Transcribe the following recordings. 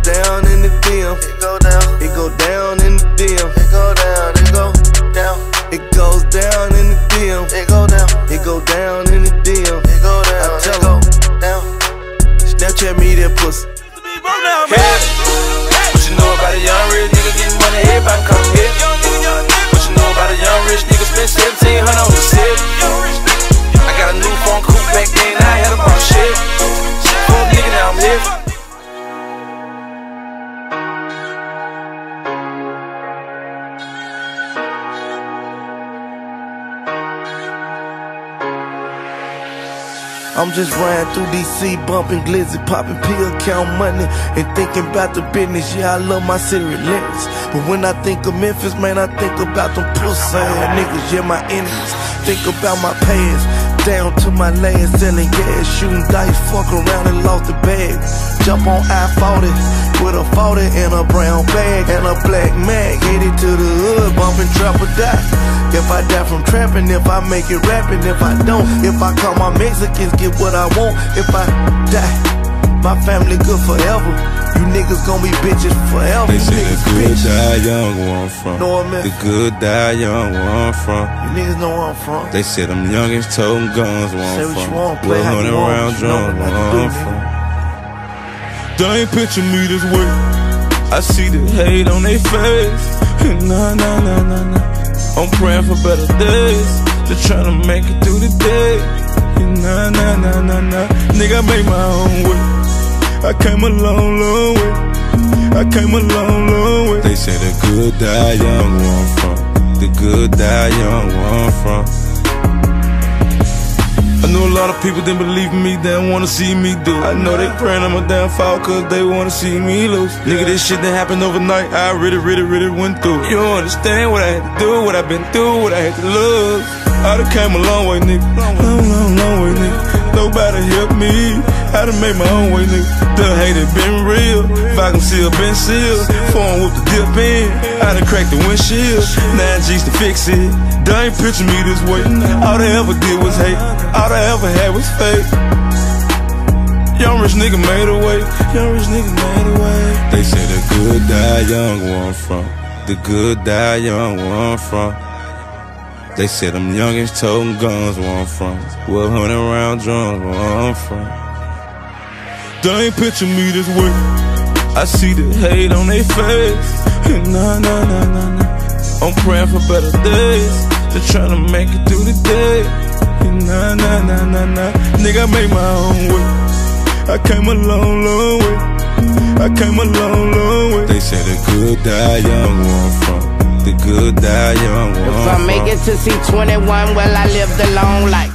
down in the DM. It go down. It go down in the DM. It go down. It go down. It goes down in the DM. It go down. It go down in the DM. It go down. I tell her down. Snapchat me that pussy. Hey, what you know about a young rich nigga getting money? Everybody come here. What you know about a young rich nigga spend 1700 on the city? I got a new phone coupe back then. I had about shit. Full nigga now I'm here. I'm just riding through DC, bumping glizzy, popping pill, count money, and thinking about the business. Yeah, I love my city relentless. But when I think of Memphis, man, I think about them pussy niggas, yeah, my enemies. Think about my past, down to my last, selling gas, shooting dice, fuck around and lost the bag. Jump on I-40 with a 40 and a brown bag and a black mag, headed to the hood, bumping trap or die. If I die from trapping, if I make it rapping, if I don't, if I call my Mexicans, get what I want. If I die, my family good forever. You niggas gon' be bitches forever. They say the good die young where I'm from. Know what I mean? The good die young where I'm from. You niggas know where I'm from. They say them youngins toting guns where I'm from. Say what you want, play how you 100 want, round drums where I'm from. They ain't picture me this way. I see the hate on they face. Nah, nah, nah, nah, nah. I'm praying for better days, just tryna make it through the day. Nah, nah, nah, nah, nah. Nigga, I made my own way. I came a long, long way. I came a long, long way. They say the good die young where I'm from. The good die young where I'm from. I know a lot of people didn't believe in me, they didn't wanna see me do it. I know they praying on my downfall cause they wanna see me lose. Nigga, this shit that happened overnight, I really went through it. You don't understand what I had to do, what I been through, what I had to lose. I done came a long way, nigga. Long way, nigga. Nobody helped me. I done made my own way, nigga. The hate it been real. Vacuum seal been sealed. Phone with the dip in. I done cracked the windshield. 9 G's to fix it. They ain't picture me this way. All they ever did was hate. All they ever had was fake. Young rich nigga made a way. Young rich nigga made a way. They say the good die young where I'm from. The good die young where I'm from. They said them youngins toting guns where I'm from. 100 round drums where I'm from. They ain't picture me this way. I see the hate on they face. Nah, nah, nah, nah, nah. I'm praying for better days, just tryna make it through the day. Nah, nah, nah, nah, nah. Nigga, I made my own way. I came a long, long way. I came a long, long way. They say the good die young where I'm from. The good die young where I'm from. If I make it to see 21, well, I lived a long life.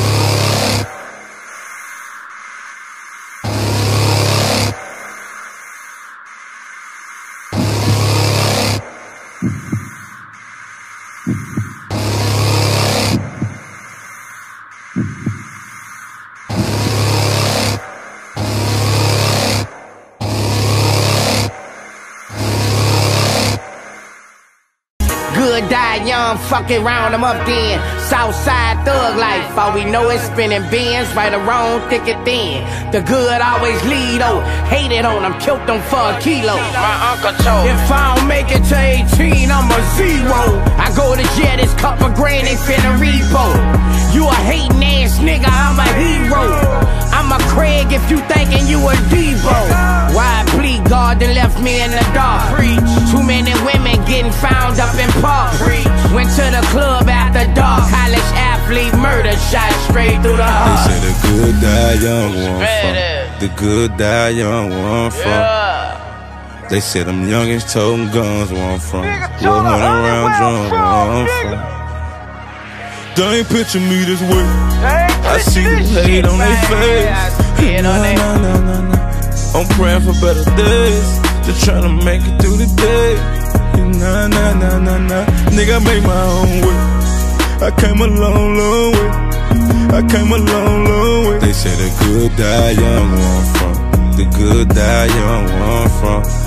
Good die young, fuck it round them up then. Southside thug life, all we know is spinning bins, right or wrong, thick or thin. The good always lead, oh, hated on them, killed them for a kilo. My uncle told, if I don't make it to 18, I'm a zero. I go to jail, this cup of grain, they finna repo. You a hating ass nigga, I'm a hero. I'm a Craig if you thinking you a Debo. Why plead God and left me in the dark? Too many women getting found up in park. Went to the club after dark. College athlete murder shot straight through the heart. They say the good die young where I'm from. The good die young where I'm from. They say them youngins toting guns where I'm from. 100 round drums where I'm from. They ain't picture me this way. I see the hate on they face. Nah, nah, nah, nah, nah. I'm praying for better days, just tryna make it through the day. Nah, nah, nah, nah, nah. Nigga, I made my own way. I came a long, long way. I came a long, long way. They say the good die young where I'm from. The good die young where I'm from.